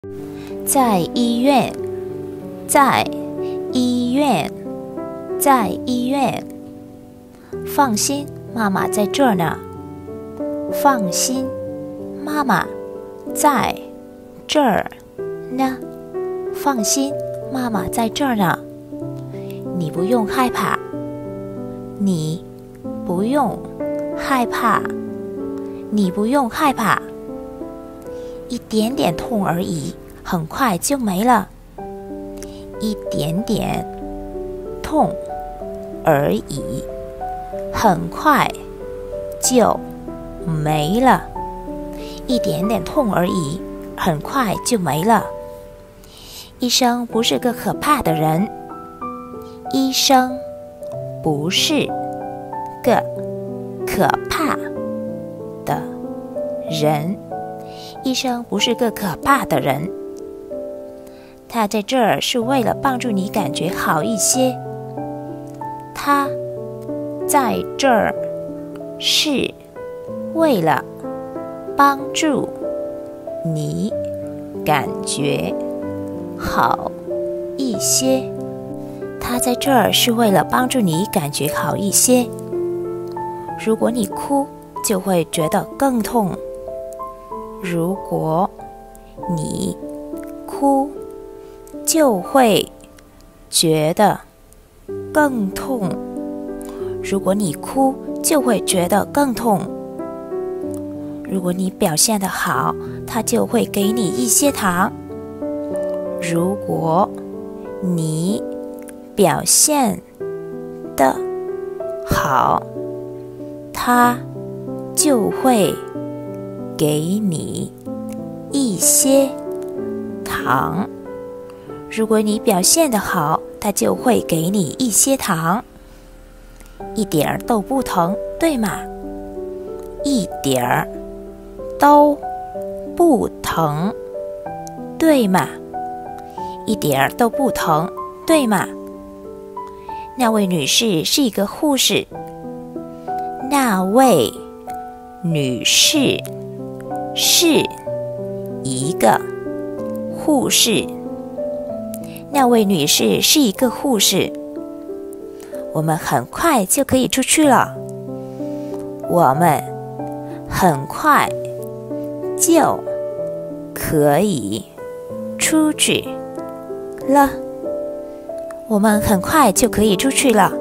在医院，在医院，在医院。放心，妈妈在这儿呢。放心，妈妈在这儿呢。放心，妈妈在这儿呢。你不用害怕，你不用害怕，你不用害怕。一点点痛而已，很快就没了。一点点痛而已，很快就没了。一点点痛而已，很快就没了。医生不是个可怕的人。医生不是个可怕的人。医生不是个可怕的人。他在这儿是为了帮助你感觉好一些。他在这儿是为了帮助你感觉好一些。他在这儿是为了帮助你感觉好一些。如果你哭，就会觉得更痛。如果你哭，就会觉得更痛。如果你哭，就会觉得更痛。如果你表现得好，他就会给你一些糖。如果你表现得好，他就会给你一些糖。如果你表现得好，他就会给你一些糖。一点儿都不疼，对吗？一点儿都不疼，对吗？一点儿都不疼，对吗？那位女士是一个护士。那位女士是一个护士。那位女士是一个护士。我们很快就可以出去了。我们很快就可以出去了。我们很快就可以出去了。